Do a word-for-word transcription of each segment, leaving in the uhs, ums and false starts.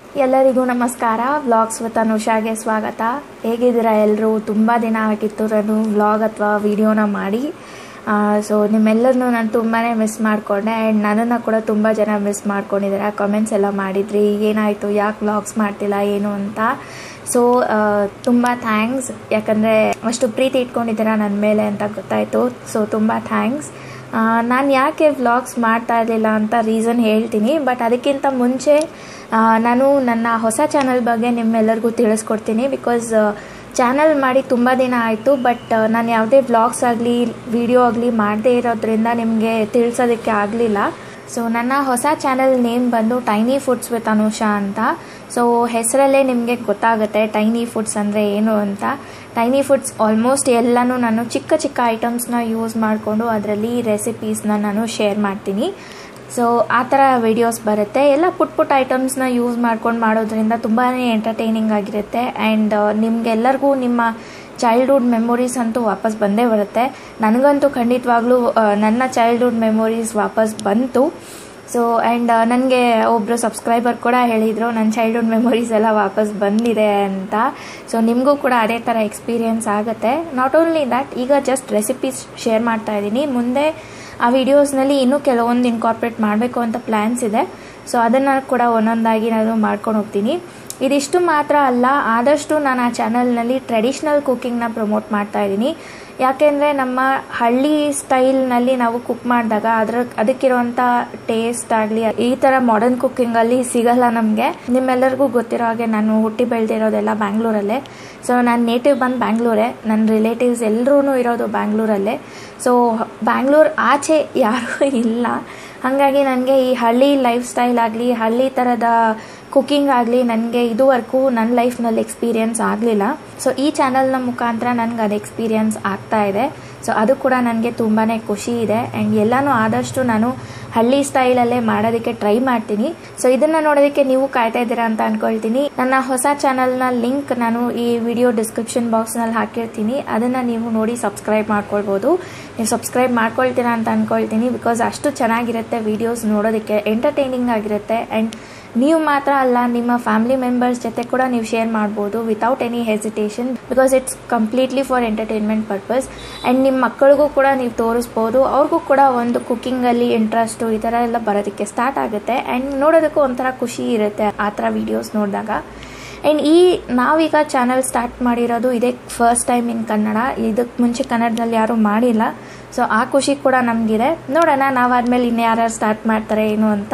ಎಲ್ಲರಿಗೂ ನಮಸ್ಕಾರ. Vlogs with ಅನುಷಾಗೆ ಸ್ವಾಗತ. ಹೇಗಿದ್ದೀರಾ ಎಲ್ಲರೂ? ತುಂಬ ದಿನ ಆಗಿತ್ತು ನಾನು ವ್ಲಾಗ್ ಅಥವಾ ವಿಡಿಯೋನ ಮಾಡಿ. ಸೊ ನಿಮ್ಮೆಲ್ಲರನ್ನೂ ನಾನು ತುಂಬಾ ಮಿಸ್ ಮಾಡಿಕೊಂಡೆ ಆ್ಯಂಡ್ ನನ್ನನ್ನು ಕೂಡ ತುಂಬ ಜನ ಮಿಸ್ ಮಾಡ್ಕೊಂಡಿದ್ದಾರೆ. ಕಮೆಂಟ್ಸ್ ಎಲ್ಲ ಮಾಡಿದ್ರಿ, ಏನಾಯಿತು, ಯಾಕೆ ವ್ಲಾಗ್ಸ್ ಮಾಡ್ತಿಲ್ಲ ಏನು ಅಂತ. ಸೊ ತುಂಬ ಥ್ಯಾಂಕ್ಸ್, ಯಾಕಂದರೆ ಅಷ್ಟು ಪ್ರೀತಿ ಇಟ್ಕೊಂಡಿದ್ದೀರಾ ನನ್ನ ಮೇಲೆ ಅಂತ ಗೊತ್ತಾಯಿತು. ಸೊ ತುಂಬ ಥ್ಯಾಂಕ್ಸ್. ನಾನು ಯಾಕೆ ವ್ಲಾಗ್ಸ್ ಮಾಡ್ತಾ ಇರಲಿಲ್ಲ ಅಂತ ರೀಸನ್ ಹೇಳ್ತೀನಿ. ಬಟ್ ಅದಕ್ಕಿಂತ ಮುಂಚೆ ನಾನು ನನ್ನ ಹೊಸ ಚಾನಲ್ ಬಗ್ಗೆ ನಿಮ್ಮೆಲ್ಲರಿಗೂ ತಿಳಿಸ್ಕೊಡ್ತೀನಿ. ಬಿಕಾಸ್ ಚಾನಲ್ ಮಾಡಿ ತುಂಬ ದಿನ ಆಯಿತು, ಬಟ್ ನಾನು ಯಾವುದೇ ವ್ಲಾಗ್ಸ್ ಆಗಲಿ ವಿಡಿಯೋ ಆಗಲಿ ಮಾಡದೇ ಇರೋದ್ರಿಂದ ನಿಮಗೆ ತಿಳಿಸೋದಕ್ಕೆ ಆಗಲಿಲ್ಲ. ಸೊ ನನ್ನ ಹೊಸ ಚಾನಲ್ ನೇಮ್ ಬಂದು ಟೈನಿ ಫುಡ್ಸ್ ವಿತ್ ಅನುಷಾ ಅಂತ. ಸೊ ಹೆಸರಲ್ಲೇ ನಿಮಗೆ ಗೊತ್ತಾಗುತ್ತೆ ಟೈನಿ ಫುಡ್ಸ್ ಅಂದರೆ ಏನು ಅಂತ. ಟೈನಿ ಫುಡ್ಸ್ ಆಲ್ಮೋಸ್ಟ್ ಎಲ್ಲನೂ ನಾನು ಚಿಕ್ಕ ಚಿಕ್ಕ ಐಟಮ್ಸ್ನ ಯೂಸ್ ಮಾಡಿಕೊಂಡು ಅದರಲ್ಲಿ ರೆಸಿಪೀಸ್ನ ನಾನು ಶೇರ್ ಮಾಡ್ತೀನಿ. ಸೊ ಆ ಥರ ವಿಡಿಯೋಸ್ ಬರುತ್ತೆ. ಎಲ್ಲ ಪುಟ್ ಪುಟ್ ಐಟಮ್ಸ್ನ ಯೂಸ್ ಮಾಡ್ಕೊಂಡು ಮಾಡೋದ್ರಿಂದ ತುಂಬಾ ಎಂಟರ್ಟೈನಿಂಗ್ ಆಗಿರುತ್ತೆ. ಆ್ಯಂಡ್ ನಿಮಗೆಲ್ಲರಿಗೂ ನಿಮ್ಮ ಚೈಲ್ಡ್ಹುಡ್ ಮೆಮೊರೀಸ್ ಅಂತೂ ವಾಪಸ್ ಬಂದೇ ಬರುತ್ತೆ. ನನಗಂತೂ ಖಂಡಿತವಾಗ್ಲೂ ನನ್ನ ಚೈಲ್ಡ್ಹುಡ್ ಮೆಮೊರೀಸ್ ವಾಪಸ್ ಬಂತು. ಸೊ ಆ್ಯಂಡ್ ನನಗೆ ಒಬ್ಬರು ಸಬ್ಸ್ಕ್ರೈಬರ್ ಕೂಡ ಹೇಳಿದರು ನನ್ನ ಚೈಲ್ಡ್ಹುಡ್ ಮೆಮೊರೀಸ್ ಎಲ್ಲ ವಾಪಸ್ ಬಂದಿದೆ ಅಂತ. ಸೊ ನಿಮಗೂ ಕೂಡ ಅದೇ ಥರ ಎಕ್ಸ್ಪೀರಿಯೆನ್ಸ್ ಆಗುತ್ತೆ. ನಾಟ್ ಓನ್ಲಿ ದ್ಯಾಟ್, ಈಗ ಜಸ್ಟ್ ರೆಸಿಪೀಸ್ ಶೇರ್ ಮಾಡ್ತಾ ಇದ್ದೀನಿ. ಮುಂದೆ ಆ ವಿಡಿಯೋಸ್ನಲ್ಲಿ ಇನ್ನೂ ಕೆಲವೊಂದು ಇನ್ಕಾರ್ಪೊರೇಟ್ ಮಾಡಬೇಕು ಅಂತ ಪ್ಲ್ಯಾನ್ಸ್ ಇದೆ. ಸೊ ಅದನ್ನು ಕೂಡ ಒಂದೊಂದಾಗಿ ನಾನು ಮಾಡ್ಕೊಂಡು ಹೋಗ್ತೀನಿ. ಇದಿಷ್ಟು ಮಾತ್ರ ಅಲ್ಲ, ಆದಷ್ಟು ನಾನು ಆ ಚಾನಲ್ನಲ್ಲಿ ಟ್ರೆಡಿಷ್ನಲ್ ಕುಕ್ಕಿಂಗ್ನ ಪ್ರಮೋಟ್ ಮಾಡ್ತಾ ಇದ್ದೀನಿ. ಯಾಕೆಂದರೆ ನಮ್ಮ ಹಳ್ಳಿ ಸ್ಟೈಲ್ನಲ್ಲಿ ನಾವು ಕುಕ್ ಮಾಡಿದಾಗ ಅದರ ಅದಕ್ಕಿರುವಂಥ ಟೇಸ್ಟ್ ಆಗಲಿ ಈ ಥರ ಮಾಡರ್ನ್ ಕುಕ್ಕಿಂಗಲ್ಲಿ ಸಿಗಲ್ಲ ನಮಗೆ. ನಿಮ್ಮೆಲ್ಲರಿಗೂ ಗೊತ್ತಿರೋ ಹಾಗೆ ನಾನು ಹುಟ್ಟಿ ಬೆಳೆದಿರೋದೆಲ್ಲ ಬ್ಯಾಂಗ್ಳೂರಲ್ಲೇ. ಸೊ ನಾನು ನೇಟಿವ್ ಬಂದು ಬ್ಯಾಂಗ್ಳೂರೇ, ನನ್ನ ರಿಲೇಟಿವ್ಸ್ ಎಲ್ಲರೂ ಇರೋದು ಬ್ಯಾಂಗ್ಳೂರಲ್ಲೇ. ಸೊ ಬ್ಯಾಂಗ್ಳೂರು ಆಚೆ ಯಾರೂ ಇಲ್ಲ. ಹಾಗಾಗಿ ನನಗೆ ಈ ಹಳ್ಳಿ ಲೈಫ್ ಸ್ಟೈಲ್ ಆಗಲಿ ಹಳ್ಳಿ ಥರದ ಕುಕ್ಕಿಂಗ್ ಆಗಲಿ ನನಗೆ ಇದುವರೆಗೂ ನನ್ನ ಲೈಫ್ನಲ್ಲಿ ಎಕ್ಸ್ಪೀರಿಯೆನ್ಸ್ ಆಗಲಿಲ್ಲ. ಸೊ ಈ ಚಾನಲ್ನ ಮುಖಾಂತರ ನನಗೆ ಅದು ಎಕ್ಸ್ಪೀರಿಯೆನ್ಸ್ ಆಗ್ತಾ ಇದೆ. ಸೊ ಅದು ಕೂಡ ನನಗೆ ತುಂಬಾ ಖುಷಿ ಇದೆ. ಆ್ಯಂಡ್ ಎಲ್ಲನೂ ಆದಷ್ಟು ನಾನು ಹಳ್ಳಿ ಸ್ಟೈಲಲ್ಲೇ ಮಾಡೋದಕ್ಕೆ ಟ್ರೈ ಮಾಡ್ತೀನಿ. ಸೊ ಇದನ್ನು ನೋಡೋದಕ್ಕೆ ನೀವು ಕಾಯ್ತಾ ಇದ್ದೀರಾ ಅಂತ ಅಂದ್ಕೊಳ್ತೀನಿ. ನನ್ನ ಹೊಸ ಚಾನಲ್ನ ಲಿಂಕ್ ನಾನು ಈ ವಿಡಿಯೋ ಡಿಸ್ಕ್ರಿಪ್ಷನ್ ಬಾಕ್ಸ್ನಲ್ಲಿ ಹಾಕಿರ್ತೀನಿ. ಅದನ್ನು ನೀವು ನೋಡಿ ಸಬ್ಸ್ಕ್ರೈಬ್ ಮಾಡ್ಕೊಳ್ಬೋದು. ನೀವು ಸಬ್ಸ್ಕ್ರೈಬ್ ಮಾಡ್ಕೊಳ್ತೀರಾ ಅಂತ ಅಂದ್ಕೊಳ್ತೀನಿ. ಬಿಕಾಸ್ ಅಷ್ಟು ಚೆನ್ನಾಗಿರುತ್ತೆ ವಿಡಿಯೋಸ್ ನೋಡೋದಕ್ಕೆ, ಎಂಟರ್ಟೈನಿಂಗ್ ಆಗಿರುತ್ತೆ. ಆ್ಯಂಡ್ ನೀವು ಮಾತ್ರ ಅಲ್ಲ, ನಿಮ್ಮ ಫ್ಯಾಮಿಲಿ ಮೆಂಬರ್ಸ್ ಜೊತೆ ಕೂಡ ನೀವು ಶೇರ್ ಮಾಡ್ಬೋದು without any hesitation. Because it's completely for entertainment purpose. And ನಿಮ್ಮ ಮಕ್ಕಳಿಗೂ ಕೂಡ ನೀವು ತೋರಿಸ್ಬೋದು. ಅವ್ರಿಗೂ ಕೂಡ ಒಂದು ಕುಕ್ಕಿಂಗಲ್ಲಿ ಇಂಟ್ರೆಸ್ಟು ಈ ಥರ ಎಲ್ಲ ಬರೋದಕ್ಕೆ ಸ್ಟಾರ್ಟ್ ಆಗುತ್ತೆ. ಆ್ಯಂಡ್ ನೋಡೋದಕ್ಕೂ ಒಂಥರ ಖುಷಿ ಇರುತ್ತೆ ಆ ಥರ ವೀಡಿಯೋಸ್ ನೋಡಿದಾಗ. ಆ್ಯಂಡ್ ಈ ನಾವೀಗ ಚಾನಲ್ ಸ್ಟಾರ್ಟ್ ಮಾಡಿರೋದು ಇದೇ ಫಸ್ಟ್ ಟೈಮ್ ಇನ್ ಕನ್ನಡ. ಇದಕ್ಕೆ ಮುಂಚೆ ಕನ್ನಡದಲ್ಲಿ ಯಾರೂ ಮಾಡಿಲ್ಲ. ಸೊ ಆ ಖುಷಿ ಕೂಡ ನಮಗಿದೆ. ನೋಡೋಣ ನಾವಾದ್ಮೇಲೆ ಇನ್ನು ಯಾರ್ಯಾರು ಸ್ಟಾರ್ಟ್ ಮಾಡ್ತಾರೆ ಏನು ಅಂತ.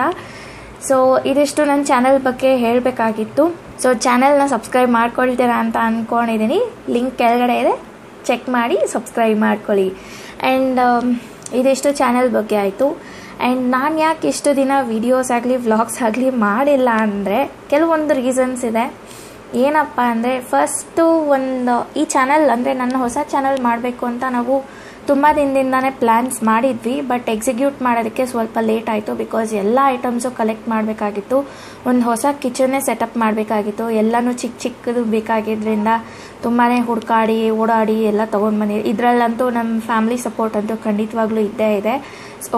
ಸೊ ಇದಿಷ್ಟು ನನ್ನ ಚಾನಲ್ ಬಗ್ಗೆ ಹೇಳಬೇಕಾಗಿತ್ತು. ಸೊ ಚಾನಲ್ನ ಸಬ್ಸ್ಕ್ರೈಬ್ ಮಾಡ್ಕೊಳ್ತೀರಾ ಅಂತ ಅಂದ್ಕೊಂಡಿದ್ದೀನಿ. ಲಿಂಕ್ ಕೆಳಗಡೆ ಇದೆ, ಚೆಕ್ ಮಾಡಿ ಸಬ್ಸ್ಕ್ರೈಬ್ ಮಾಡ್ಕೊಳ್ಳಿ. ಆ್ಯಂಡ್ ಇದಿಷ್ಟು ಚಾನಲ್ ಬಗ್ಗೆ ಆಯಿತು. ಆ್ಯಂಡ್ ನಾನು ಯಾಕೆ ಇಷ್ಟು ದಿನ ವಿಡಿಯೋಸ್ ಆಗಲಿ ವ್ಲಾಗ್ಸ್ ಆಗಲಿ ಮಾಡಿಲ್ಲ ಅಂದರೆ ಕೆಲವೊಂದು ರೀಸನ್ಸ್ ಇದೆ. ಏನಪ್ಪ ಅಂದರೆ, ಫಸ್ಟು ಒಂದು ಈ ಚಾನಲ್ ಅಂದರೆ ನನ್ನ ಹೊಸ ಚಾನಲ್ ಮಾಡಬೇಕು ಅಂತ ನಾವು ತುಂಬ ದಿನದಿಂದಾನೇ ಪ್ಲ್ಯಾನ್ಸ್ ಮಾಡಿದ್ವಿ. ಬಟ್ ಎಕ್ಸಿಕ್ಯೂಟ್ ಮಾಡೋದಕ್ಕೆ ಸ್ವಲ್ಪ ಲೇಟ್ ಆಯಿತು. ಬಿಕಾಸ್ ಎಲ್ಲ ಐಟಮ್ಸು ಕಲೆಕ್ಟ್ ಮಾಡಬೇಕಾಗಿತ್ತು. ಒಂದು ಹೊಸ ಕಿಚನ್ನೇ ಸೆಟಪ್ ಮಾಡಬೇಕಾಗಿತ್ತು. ಎಲ್ಲನೂ ಚಿಕ್ಕ ಚಿಕ್ಕದು ಬೇಕಾಗಿದ್ದರಿಂದ ತುಂಬಾ ಹುಡುಕಾಡಿ ಓಡಾಡಿ ಎಲ್ಲ ತೊಗೊಂಡು ಬಂದಿ. ಇದರಲ್ಲಂತೂ ನಮ್ಮ ಫ್ಯಾಮಿಲಿ ಸಪೋರ್ಟ್ ಅಂತೂ ಖಂಡಿತವಾಗ್ಲೂ ಇದ್ದೇ ಇದೆ. ಸೊ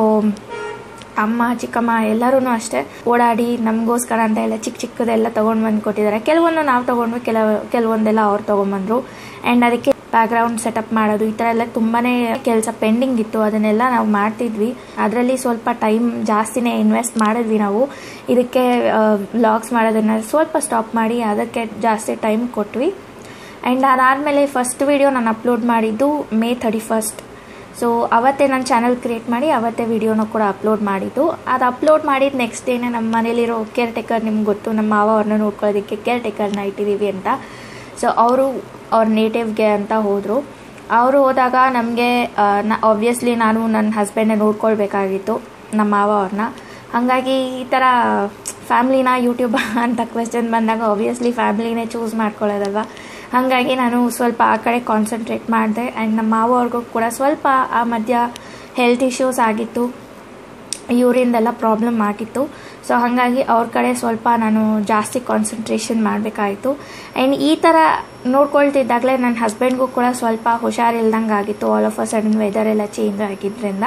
ಅಮ್ಮ ಚಿಕ್ಕಮ್ಮ ಎಲ್ಲರೂ ಅಷ್ಟೇ ಓಡಾಡಿ ನಮಗೋಸ್ಕರ ಅಂತ ಎಲ್ಲ ಚಿಕ್ಕ ಚಿಕ್ಕದೆಲ್ಲ ತೊಗೊಂಡು ಬಂದು ಕೊಟ್ಟಿದ್ದಾರೆ. ಕೆಲವೊಂದು ನಾವು ತೊಗೊಂಡ್ವಿ, ಕೆಲವು ಕೆಲವೊಂದೆಲ್ಲ ಅವ್ರು ತೊಗೊಂಬಂದರು. ಆ್ಯಂಡ್ ಅದಕ್ಕೆ ಬ್ಯಾಕ್ಗ್ರೌಂಡ್ ಸೆಟಪ್ ಮಾಡೋದು ಈ ಥರ ಎಲ್ಲ ತುಂಬಾ ಕೆಲಸ ಪೆಂಡಿಂಗ್ ಇತ್ತು. ಅದನ್ನೆಲ್ಲ ನಾವು ಮಾಡ್ತಿದ್ವಿ. ಅದರಲ್ಲಿ ಸ್ವಲ್ಪ ಟೈಮ್ ಜಾಸ್ತಿನೇ ಇನ್ವೆಸ್ಟ್ ಮಾಡಿದ್ವಿ ನಾವು. ಇದಕ್ಕೆ ವ್ಲಾಗ್ಸ್ ಮಾಡೋದನ್ನು ಸ್ವಲ್ಪ ಸ್ಟಾಪ್ ಮಾಡಿ ಅದಕ್ಕೆ ಜಾಸ್ತಿ ಟೈಮ್ ಕೊಟ್ವಿ. ಆ್ಯಂಡ್ ಅದಾದಮೇಲೆ ಫಸ್ಟ್ ವಿಡಿಯೋ ನಾನು ಅಪ್ಲೋಡ್ ಮಾಡಿದ್ದು ಮೇ ಥರ್ಟಿ ಫಸ್ಟ್. ಸೊ ಅವತ್ತೇ ನಾನು ಚಾನಲ್ ಕ್ರಿಯೇಟ್ ಮಾಡಿ ಅವತ್ತೇ ವಿಡಿಯೋನ ಕೂಡ ಅಪ್ಲೋಡ್ ಮಾಡಿದ್ದು. ಅದು ಅಪ್ಲೋಡ್ ಮಾಡಿದ ನೆಕ್ಸ್ಟ್ ಡೇನೇ ನಮ್ಮ ಮನೇಲಿರೋ ಕೇರ್ ಟೇಕರ್, ನಿಮ್ಗೆ ಗೊತ್ತು ನಮ್ಮ ಮಾವ ಅವ್ರನ್ನ ನೋಡ್ಕೊಳ್ಳೋದಕ್ಕೆ ಕೇರ್ ಟೇಕರ್ನ ಇಟ್ಟಿದ್ದೀವಿ ಅಂತ. ಸೊ ಅವರು ಅವ್ರ ನೇಟಿವ್ಗೆ ಅಂತ ಹೋದರು. ಅವರು ಹೋದಾಗ ನಮಗೆ ಆಬ್ವಿಯಸ್ಲಿ ನಾನು ನನ್ನ ಹಸ್ಬೆಂಡನ್ನ ನೋಡ್ಕೊಳ್ಬೇಕಾಗಿತ್ತು, ನಮ್ಮ ಮಾವ ಅವ್ರನ್ನ. ಹಾಗಾಗಿ ಈ ಥರ ಫ್ಯಾಮ್ಲಿನ ಯೂಟ್ಯೂಬ್ ಅಂತ ಕ್ವೆಶ್ಚನ್ ಬಂದಾಗ ಆಬ್ವಿಯಸ್ಲಿ ಫ್ಯಾಮ್ಲಿನೇ ಚೂಸ್ ಮಾಡ್ಕೊಳ್ಳೋದಲ್ವ. ಹಾಗಾಗಿ ನಾನು ಸ್ವಲ್ಪ ಆ ಕಡೆ ಕಾನ್ಸಂಟ್ರೇಟ್ ಮಾಡಿದೆ. ಆ್ಯಂಡ್ ನಮ್ಮ ಮಾವ ಅವ್ರಿಗೂ ಕೂಡ ಸ್ವಲ್ಪ ಆ ಮಧ್ಯ ಹೆಲ್ತ್ ಇಶ್ಯೂಸ್ ಆಗಿತ್ತು, ಯೂರಿಂದೆಲ್ಲ ಪ್ರಾಬ್ಲಮ್ ಆಗಿತ್ತು. ಸೊ ಹಾಗಾಗಿ ಅವ್ರ ಕಡೆ ಸ್ವಲ್ಪ ನಾನು ಜಾಸ್ತಿ ಕಾನ್ಸಂಟ್ರೇಷನ್ ಮಾಡಬೇಕಾಯಿತು. ಆ್ಯಂಡ್ ಈ ಥರ ನೋಡ್ಕೊಳ್ತಿದ್ದಾಗಲೇ ನನ್ನ ಹಸ್ಬೆಂಡ್ಗೂ ಕೂಡ ಸ್ವಲ್ಪ ಹುಷಾರಿಲ್ದಂಗೆ ಆಗಿತ್ತು. All of a sudden weather ಎಲ್ಲ ಚೇಂಜ್ ಆಗಿದ್ದರಿಂದ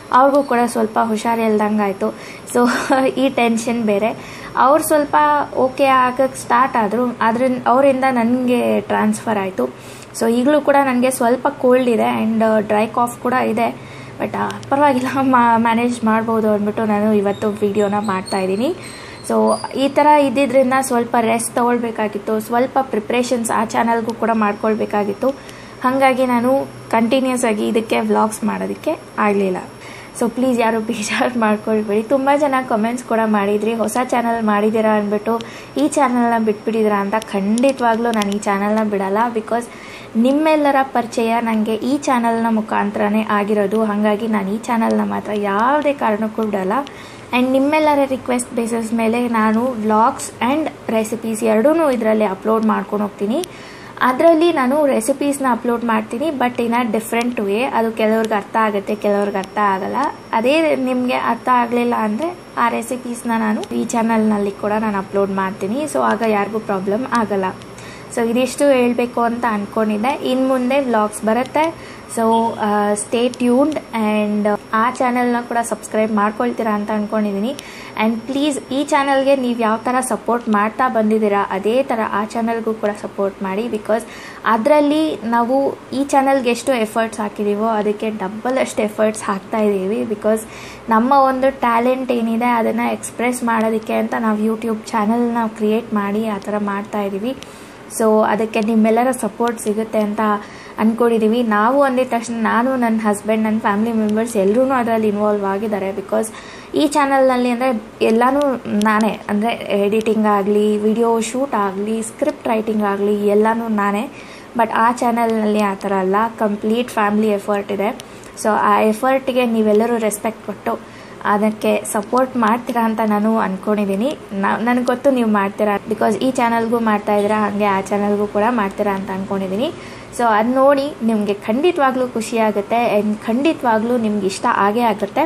ಅವ್ರಿಗೂ ಕೂಡ ಸ್ವಲ್ಪ ಹುಷಾರಿಲ್ದಂಗೆ ಆಯಿತು. ಸೊ ಈ ಟೆನ್ಷನ್ ಬೇರೆ. ಅವ್ರು ಸ್ವಲ್ಪ ಓಕೆ ಆಗಕ್ಕೆ ಸ್ಟಾರ್ಟ್ ಆದರು, ಅದರಿಂದ ಅವರಿಂದ ನನಗೆ ಟ್ರಾನ್ಸ್ಫರ್ ಆಯಿತು. ಸೊ ಈಗಲೂ ಕೂಡ ನನಗೆ ಸ್ವಲ್ಪ ಕೋಲ್ಡ್ ಇದೆ ಆ್ಯಂಡ್ ಡ್ರೈ ಕಾಫ್ ಕೂಡ ಇದೆ. ಬಟ್ ಪರವಾಗಿಲ್ಲ, ಮಾ ಮ್ಯಾನೇಜ್ ಮಾಡ್ಬೋದು ಅಂದ್ಬಿಟ್ಟು ನಾನು ಇವತ್ತು ವಿಡಿಯೋನ ಮಾಡ್ತಾಯಿದ್ದೀನಿ. ಸೊ ಈ ಥರ ಇದ್ದಿದ್ದರಿಂದ ಸ್ವಲ್ಪ ರೆಸ್ಟ್ ತೊಗೊಳ್ಬೇಕಾಗಿತ್ತು, ಸ್ವಲ್ಪ ಪ್ರಿಪ್ರೇಷನ್ಸ್ ಆ ಚಾನಲ್ಗೂ ಕೂಡ ಮಾಡ್ಕೊಳ್ಬೇಕಾಗಿತ್ತು. ಹಾಗಾಗಿ ನಾನು ಕಂಟಿನ್ಯೂಸ್ ಆಗಿ ಇದಕ್ಕೆ ವ್ಲಾಗ್ಸ್ ಮಾಡೋದಕ್ಕೆ ಆಗಲಿಲ್ಲ. ಸೊ ಪ್ಲೀಸ್ ಯಾರು ಬೇಜಾರು ಮಾಡ್ಕೊಳ್ಬೇಡಿ. ತುಂಬ ಜನ ಕಮೆಂಟ್ಸ್ ಕೂಡ ಮಾಡಿದ್ರಿ, ಹೊಸ ಚಾನಲ್ ಮಾಡಿದ್ದೀರಾ ಅಂದ್ಬಿಟ್ಟು ಈ ಚಾನಲ್ನ ಬಿಟ್ಬಿಟ್ಟಿದ್ದೀರಾ ಅಂತ. ಖಂಡಿತವಾಗ್ಲೂ ನಾನು ಈ ಚಾನಲ್ನ ಬಿಡಲ್ಲ. ಬಿಕಾಸ್ ನಿಮ್ಮೆಲ್ಲರ ಪರಿಚಯ ನನಗೆ ಈ ಚಾನಲ್ನ ಮುಖಾಂತರನೇ ಆಗಿರೋದು. ಹಾಗಾಗಿ ನಾನು ಈ ಚಾನಲ್ನ ಮಾತ್ರ ಯಾವುದೇ ಕಾರಣಕ್ಕೂ ಬಿಡಲ್ಲ. ಆ್ಯಂಡ್ ನಿಮ್ಮೆಲ್ಲರ ರಿಕ್ವೆಸ್ಟ್ ಬೇಸಿಸ್ ಮೇಲೆ ನಾನು ವ್ಲಾಗ್ಸ್ ಆ್ಯಂಡ್ ರೆಸಿಪೀಸ್ ಎರಡೂ ಇದರಲ್ಲಿ ಅಪ್ಲೋಡ್ ಮಾಡ್ಕೊಂಡು ಹೋಗ್ತೀನಿ. ಅದರಲ್ಲಿ ನಾನು ರೆಸಿಪೀಸ್ನ ಅಪ್ಲೋಡ್ ಮಾಡ್ತೀನಿ, but in a different way. ಅದು ಕೆಲವ್ರಿಗೆ ಅರ್ಥ ಆಗುತ್ತೆ, ಕೆಲವ್ರಿಗೆ ಅರ್ಥ ಆಗಲ್ಲ. ಅದೇ ನಿಮಗೆ ಅರ್ಥ ಆಗಲಿಲ್ಲ ಅಂದರೆ ಆ ರೆಸಿಪೀಸ್ನ ನಾನು ಈ ಚಾನಲ್ನಲ್ಲಿ ಕೂಡ ನಾನು ಅಪ್ಲೋಡ್ ಮಾಡ್ತೀನಿ. ಸೊ ಆಗ ಯಾರಿಗೂ ಪ್ರಾಬ್ಲಮ್ ಆಗಲ್ಲ. ಸೊ ಇದಿಷ್ಟು ಹೇಳಬೇಕು ಅಂತ ಅಂದ್ಕೊಂಡಿದ್ದೆ. ಇನ್ನು ಮುಂದೆ ವ್ಲಾಗ್ಸ್ ಬರುತ್ತೆ. ಸೊ ಸ್ಟೇ ಟ್ಯೂನ್ಡ್ ಆ್ಯಂಡ್ ಆ ಚಾನಲ್ನ ಕೂಡ ಸಬ್ಸ್ಕ್ರೈಬ್ ಮಾಡ್ಕೊಳ್ತೀರಾ ಅಂತ ಅಂದ್ಕೊಂಡಿದ್ದೀನಿ. ಆ್ಯಂಡ್ ಪ್ಲೀಸ್ ಈ ಚಾನಲ್ಗೆ ನೀವು ಯಾವ ಥರ ಸಪೋರ್ಟ್ ಮಾಡ್ತಾ ಬಂದಿದ್ದೀರಾ ಅದೇ ಥರ ಆ ಚಾನಲ್ಗೂ ಕೂಡ ಸಪೋರ್ಟ್ ಮಾಡಿ. ಬಿಕಾಸ್ ಅದರಲ್ಲಿ ನಾವು ಈ ಚಾನಲ್ಗೆ ಎಷ್ಟು ಎಫರ್ಟ್ಸ್ ಹಾಕಿದ್ದೀವೋ ಅದಕ್ಕೆ ಡಬಲ್ ಅಷ್ಟು ಎಫರ್ಟ್ಸ್ ಹಾಕ್ತಾ ಇದ್ದೀವಿ. ಬಿಕಾಸ್ ನಮ್ಮ ಒಂದು ಟ್ಯಾಲೆಂಟ್ ಏನಿದೆ ಅದನ್ನು ಎಕ್ಸ್ಪ್ರೆಸ್ ಮಾಡೋದಕ್ಕೆ ಅಂತ ನಾವು ಯೂಟ್ಯೂಬ್ ಚಾನಲ್ನ ಕ್ರಿಯೇಟ್ ಮಾಡಿ ಆ ಥರ ಮಾಡ್ತಾ ಇದ್ದೀವಿ. ಸೊ ಅದಕ್ಕೆ ನಿಮ್ಮೆಲ್ಲರ ಸಪೋರ್ಟ್ ಸಿಗುತ್ತೆ ಅಂತ ಅಂದ್ಕೊಂಡಿದ್ದೀವಿ. ನಾವು ಅಂದಿದ ತಕ್ಷಣ ನಾನು, ನನ್ನ ಹಸ್ಬೆಂಡ್, ನನ್ನ ಫ್ಯಾಮಿಲಿ ಮೆಂಬರ್ಸ್ ಎಲ್ಲರೂ ಅದರಲ್ಲಿ ಇನ್ವಾಲ್ವ್ ಆಗಿದ್ದಾರೆ. ಬಿಕಾಸ್ ಈ ಚಾನಲ್ನಲ್ಲಿ ಅಂದರೆ ಎಲ್ಲನೂ ನಾನೇ, ಅಂದರೆ ಎಡಿಟಿಂಗ್ ಆಗಲಿ, ವಿಡಿಯೋ ಶೂಟ್ ಆಗಲಿ, ಸ್ಕ್ರಿಪ್ಟ್ ರೈಟಿಂಗ್ ಆಗಲಿ ಎಲ್ಲನೂ ನಾನೇ. ಬಟ್ ಆ ಚಾನಲ್ನಲ್ಲಿ ಆ ಥರ ಅಲ್ಲ, ಕಂಪ್ಲೀಟ್ ಫ್ಯಾಮಿಲಿ ಎಫರ್ಟ್ ಇದೆ. ಸೊ ಆ ಎಫರ್ಟ್ಗೆ ನೀವೆಲ್ಲರೂ ರೆಸ್ಪೆಕ್ಟ್ ಕೊಟ್ಟು ಅದಕ್ಕೆ ಸಪೋರ್ಟ್ ಮಾಡ್ತೀರಾ ಅಂತ ನಾನು ಅಂದ್ಕೊಂಡಿದ್ದೀನಿ. ನಾ ನನಗೆ ಗೊತ್ತು ನೀವು ಮಾಡ್ತೀರಾ. ಬಿಕಾಸ್ ಈ ಚಾನಲ್ಗೂ ಮಾಡ್ತಾಯಿದ್ದೀರಾ, ಹಾಗೆ ಆ ಚಾನಲ್ಗೂ ಕೂಡ ಮಾಡ್ತೀರಾ ಅಂತ ಅಂದ್ಕೊಂಡಿದ್ದೀನಿ. ಸೊ ಅದು ನೋಡಿ ನಿಮಗೆ ಖಂಡಿತವಾಗ್ಲೂ ಖುಷಿ ಆಗುತ್ತೆ ಆ್ಯಂಡ್ ಖಂಡಿತವಾಗ್ಲೂ ನಿಮ್ಗೆ ಇಷ್ಟ ಆಗೇ ಆಗುತ್ತೆ.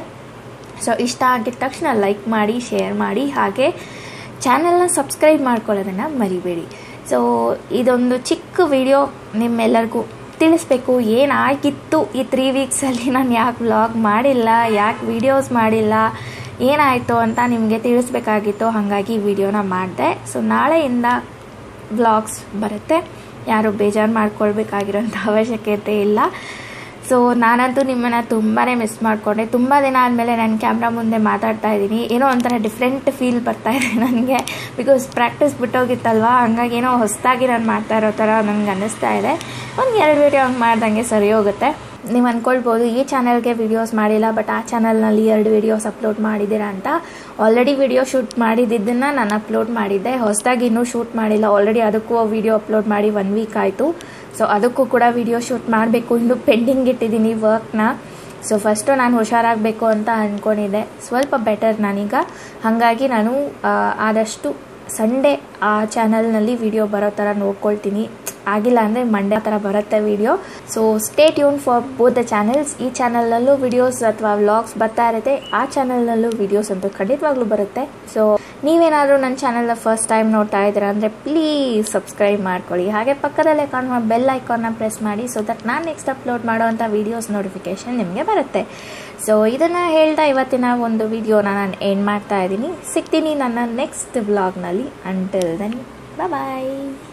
ಸೊ ಇಷ್ಟ ಆಗಿದ ತಕ್ಷಣ ಲೈಕ್ ಮಾಡಿ, ಶೇರ್ ಮಾಡಿ, ಹಾಗೆ ಚಾನಲ್ನ ಸಬ್ಸ್ಕ್ರೈಬ್ ಮಾಡ್ಕೊಳ್ಳೋದನ್ನು ಮರಿಬೇಡಿ. ಸೊ ಇದೊಂದು ಚಿಕ್ಕ ವಿಡಿಯೋ ನಿಮ್ಮೆಲ್ಲರಿಗೂ ತಿಳಿಸ್ಬೇಕು, ಏನಾಗಿತ್ತು ಈ ತ್ರೀ ವೀಕ್ಸಲ್ಲಿ ನಾನು ಯಾಕೆ ವ್ಲಾಗ್ ಮಾಡಿಲ್ಲ, ಯಾಕೆ ವೀಡಿಯೋಸ್ ಮಾಡಿಲ್ಲ, ಏನಾಯಿತು ಅಂತ ನಿಮಗೆ ತಿಳಿಸ್ಬೇಕಾಗಿತ್ತು. ಹಾಗಾಗಿ ವಿಡಿಯೋನ ಮಾಡಿದೆ. ಸೊ ನಾಳೆಯಿಂದ ವ್ಲಾಗ್ಸ್ ಬರುತ್ತೆ, ಯಾರು ಬೇಜಾರು ಮಾಡ್ಕೊಳ್ಬೇಕಾಗಿರೋಂಥ ಅವಶ್ಯಕತೆ ಇಲ್ಲ. ಸೊ ನಾನಂತೂ ನಿಮ್ಮನ್ನು ತುಂಬಾ ಮಿಸ್ ಮಾಡಿಕೊಂಡೆ. ತುಂಬ ದಿನ ಆದಮೇಲೆ ನಾನು ಕ್ಯಾಮ್ರಾ ಮುಂದೆ ಮಾತಾಡ್ತಾ ಇದ್ದೀನಿ. ಏನೋ ಒಂಥರ ಡಿಫ್ರೆಂಟ್ ಫೀಲ್ ಬರ್ತಾ ಇದೆ ನನಗೆ. ಬಿಕಾಸ್ ಪ್ರಾಕ್ಟೀಸ್ ಬಿಟ್ಟೋಗಿತ್ತಲ್ವ, ಹಂಗಾಗಿ ಏನೋ ಹೊಸದಾಗಿ ನಾನು ಮಾಡ್ತಾ ಇರೋ ಥರ ನನಗೆ ಅನ್ನಿಸ್ತಾ ಇದೆ. ಒಂದು ಎರಡು ವೀಡಿಯೋ ಹಂಗೆ ಮಾಡ್ದಂಗೆ ಸರಿ ಹೋಗುತ್ತೆ. ನೀವು ಅಂದ್ಕೊಳ್ಬೋದು ಈ ಚಾನಲ್ಗೆ ವೀಡಿಯೋಸ್ ಮಾಡಿಲ್ಲ, ಬಟ್ ಆ ಚಾನಲ್ನಲ್ಲಿ ಎರಡು ವೀಡಿಯೋಸ್ ಅಪ್ಲೋಡ್ ಮಾಡಿದ್ದೀರಾ ಅಂತ. ಆಲ್ರೆಡಿ ವಿಡಿಯೋ ಶೂಟ್ ಮಾಡಿದ್ದನ್ನು ನಾನು ಅಪ್ಲೋಡ್ ಮಾಡಿದ್ದೆ, ಹೊಸದಾಗಿ ಇನ್ನೂ ಶೂಟ್ ಮಾಡಿಲ್ಲ. ಆಲ್ರೆಡಿ ಅದಕ್ಕೂ ವಿಡಿಯೋ ಅಪ್ಲೋಡ್ ಮಾಡಿ ಒನ್ ವೀಕ್ ಆಯಿತು. ಸೊ ಅದಕ್ಕೂ ಕೂಡ ವಿಡಿಯೋ ಶೂಟ್ ಮಾಡಬೇಕು, ಇನ್ನೂ ಪೆಂಡಿಂಗ್ ಇಟ್ಟಿದ್ದೀನಿ ವರ್ಕ್ನ. ಸೊ ಫಸ್ಟು ನಾನು ಹುಷಾರಾಗಬೇಕು ಅಂತ ಅಂದ್ಕೊಂಡಿದ್ದೆ, ಸ್ವಲ್ಪ ಬೆಟರ್ ನಾನೀಗ. ಹಾಗಾಗಿ ನಾನು ಆದಷ್ಟು ಸಂಡೇ ಆ ಚಾನಲ್ನಲ್ಲಿ ವಿಡಿಯೋ ಬರೋ ಥರ ನೋಡ್ಕೊಳ್ತೀನಿ. ಆಗಿಲ್ಲ ಅಂದರೆ ಮಂಡೇ ಥರ ಬರುತ್ತೆ video. So stay tune for both the channels. ಈ ಚಾನಲ್ನಲ್ಲೂ ವಿಡಿಯೋಸ್ ಅಥವಾ ವ್ಲಾಗ್ಸ್ ಬರ್ತಾ ಇರುತ್ತೆ, ಆ ಚಾನಲ್ನಲ್ಲೂ ವಿಡಿಯೋಸ್ ಅಂತೂ ಖಂಡಿತವಾಗ್ಲೂ ಬರುತ್ತೆ. ಸೊ ನೀವೇನಾದರೂ ನನ್ನ ಚಾನಲ್ನ ಫಸ್ಟ್ ಟೈಮ್ ನೋಡ್ತಾ ಇದ್ದೀರಾ ಅಂದರೆ ಪ್ಲೀಸ್ ಸಬ್ಸ್ಕ್ರೈಬ್ ಮಾಡ್ಕೊಳ್ಳಿ. ಹಾಗೆ ಪಕ್ಕದಲ್ಲೇ ಕಾಣುವ ಬೆಲ್ ಐಕಾನ್ನ ಪ್ರೆಸ್ ಮಾಡಿ, ಸೊ ದಟ್ ನಾನು ನೆಕ್ಸ್ಟ್ ಅಪ್ಲೋಡ್ ಮಾಡೋವಂಥ ವೀಡಿಯೋಸ್ ನೋಟಿಫಿಕೇಷನ್ ನಿಮಗೆ ಬರುತ್ತೆ. ಸೊ ಇದನ್ನು ಹೇಳ್ತಾ ಇವತ್ತಿನ ಒಂದು ವಿಡಿಯೋನ ನಾನು ಎಂಡ್ ಮಾಡ್ತಾ ಇದ್ದೀನಿ. ಸಿಗ್ತೀನಿ ನನ್ನ ನೆಕ್ಸ್ಟ್ ವ್ಲಾಗ್ನಲ್ಲಿ. ಅಂಟಿಲ್ ದೆನ್ ಬಾಯ್ ಬಾಯ್.